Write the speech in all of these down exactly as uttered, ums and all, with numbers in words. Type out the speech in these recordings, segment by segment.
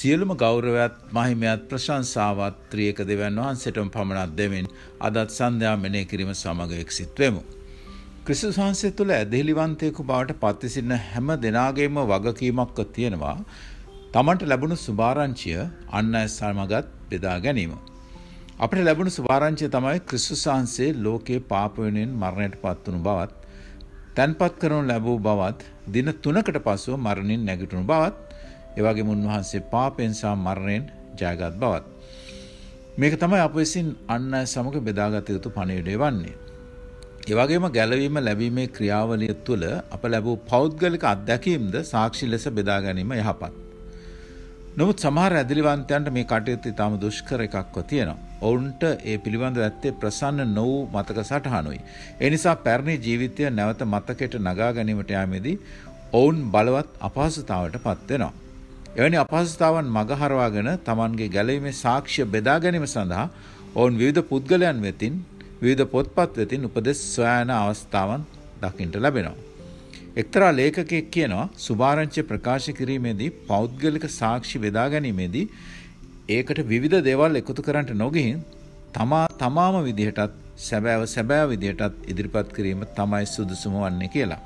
සියලුම ගෞරවයත් මහිමයත් ප්‍රශංසාවත් ත්‍රියක දෙවියන් වහන්සේටම පමණක් දෙමින් අදත් සන්ධ්‍යා මෙනෙහි කිරීම සමග එක්සිත වෙමු. ක්‍රිස්තුස් වහන්සේ තුළ ඇදහිලිවන්තයෙකු බවට පත් සිටින හැම දෙනාගේම වගකීමක් තියෙනවා. තමන්ට ලැබුණු සුභාරංචිය අන් අය සමගත් බෙදා ගැනීම. අපට ලැබුණු සුභාරංචිය තමයි ක්‍රිස්තුස් වහන්සේ ලෝකේ පාප වෙනුවෙන් මරණයට පත් වුණු බවත්, තැන්පත් කරනු ලැබූ බවත්, දින තුනකට පසුව මරණින් නැගිටුණු බවත්, ඒ වගේම උන්වහන්සේ පාපයෙන් සහ මරණයෙන් ජයගත් බවත්. මේක තමයි අප විසින් අන් අය සමග බෙදාගත යුතු පණිවිඩය වන්නේ. ඒ වගේම ගැලවීම ලැබීමේ ක්‍රියාවලිය තුළ අප ලැබූ පෞද්ගලික අත්දැකීම්ද සාක්ෂි ලෙස බෙදා ගැනීම යහපත්. නමුත් සමහර ඇදලිවන්තයන්ට මේ කටයුතු ඉතාම දුෂ්කර එකක්ව තියෙනවා. ඔවුන්ට ඒ පිළිබඳව ඇත්තේ ප්‍රසන්න නොවූ මතක සටහනුයි. ඒ නිසා පැරණි ජීවිතය නැවත මතකයට නගා ගැනීමට යාමේදී ඔවුන් බලවත් අපහසුතාවට පත් වෙනවා. එවැනි අපහසුතාවන් මගහරවාගෙන තමන්ගේ ගැලවීමේ සාක්ෂිය බෙදා ගැනීම සඳහා ඔවුන් විවිධ පුද්ගලයන් වෙතින් විවිධ පොත්පත් වෙතින් උපදෙස් සොයන අවස්ථාවන් දකින්නට ලැබෙනවා. එක්තරා ලේඛකයෙක් කියනවා සුභාරංචිය ප්‍රකාශ කිරීමේදී පෞද්ගලික සාක්ෂි බෙදා ගැනීමේදී ඒකට විවිධ දේවල් එකතු කරන්නට නොගිහින් තමා තමාම විදිහටත් සැබෑව සැබෑ විදිහටත් ඉදිරිපත් කිරීම තමයි සුදුසුම වන්නේ කියලා.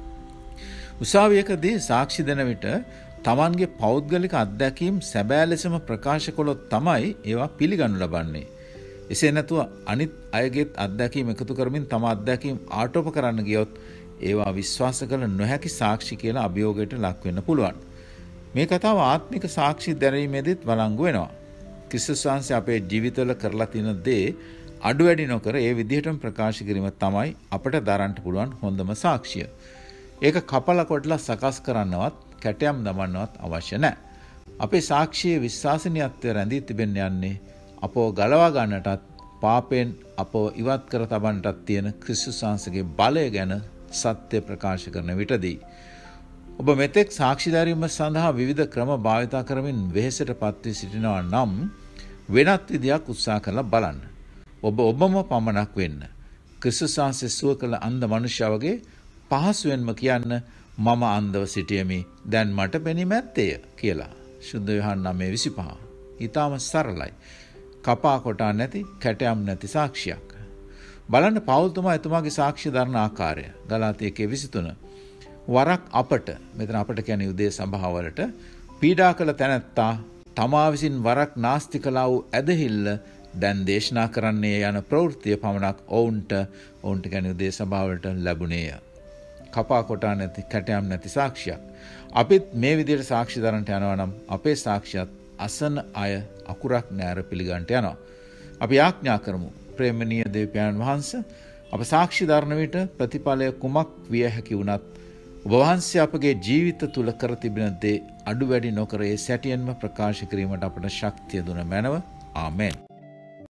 උසාවියකදී සාක්ෂි දෙන විට තමන්ගේ පෞද්ගලික අත්දැකීම් සැබෑ ලෙසම ප්‍රකාශ කළොත් තමයි ඒවා පිළිගනු ලබන්නේ. එසේ නැතුව අනිත් අයගේත් අත්දැකීම් එකතු කරමින් තම අත්දැකීම් ආටෝප කරන්න ගියොත් ඒවා විශ්වාස කළ නොහැකි සාක්ෂි කියලා අභියෝගයට ලක් වෙන්න පුළුවන්. මේ කතාව ආත්මික සාක්ෂි දැරීමේදීත් වළංගු වෙනවා. ක්‍රිස්තුස් වහන්සේ අපේ ජීවිතවල කරලා තියෙන දේ අඩු වැඩි නොකර ඒ විදිහටම ප්‍රකාශ කිරීම තමයි අපට දරන්න පුළුවන් හොඳම සාක්ෂිය. ඒක කපලා කොටලා සකස් කරන්නවත් කැටයම් දමන්නවත් අවශ්‍ය නැහැ. අපේ සාක්ෂියේ විශ්වාසනීයත්වය රැඳී තිබෙන්න යන්නේ අපව ගලවා ගන්නටත් පාපයෙන් අපව ඉවත් කර තබන්නටත් තියෙන ක්‍රිස්තුස් වහන්සේගේ බලය ගැන සත්‍ය ප්‍රකාශ කරන විටදී. ඔබ මෙතෙක් සාක්ෂි දැරීම සඳහා විවිධ ක්‍රම භාවිතා කරමින් වෙහෙසට පත් වී සිටිනවා නම් වෙනත් විදියක් උත්සාහ කරලා බලන්න. ඔබ ඔබම පමණක් වෙන්න. ක්‍රිස්තුස් වහන්සේ සුව කළ අන්ධ මනුෂ්‍යයා වගේ පහසුවෙන්ම කියන්න මම අන්ධව සිටියමි දැන් මට පෙනීම ඇත්තේය කියලා. ශුද්ධ යොහන් නවය විසිපහ. ඊටම සරලයි. කපා කොටා නැති කැටයම් නැති සාක්ෂියක්. බලන්න පවුල්තුමා එතුමාගේ සාක්ෂි දරන ආකාරය. ගලාතිය එකේ විසිතුන. වරක් අපට මෙතන අපට කියන්නේ යුදේ සභාවලට පීඩා කළ තැනැත්තා තමා විසින් වරක් නාස්ති කළා වූ ඇදහිල්ල දැන් දේශනා කරන්නේ යන ප්‍රවෘත්තිය පමණක් ඔවුන්ට ඔවුන්ට කියන්නේ යුදේ සභාවලට ලැබුණේය. කපා කොටා නැති කැටයම් නැති සාක්ෂියක්. අපිත් මේ විදිහට සාක්ෂි දරන්නට යනවා නම් අපේ සාක්ෂියත් අසන අය අකුරක් නෑර පිළිගන්නට යනවා. අපි ආඥා කරමු. ප්‍රේමණීය දේවයන් වහන්සේ අප සාක්ෂි දරන විට ප්‍රතිඵලය කුමක් විය හැකි වුණත් ඔබ වහන්සේ අපගේ ජීවිත තුල කර තිබෙන දේ අඩු වැඩි නොකර ඒ සැටියෙන්ම ප්‍රකාශ කිරීමට අපට ශක්තිය දුන මැනව. ආමෙන්.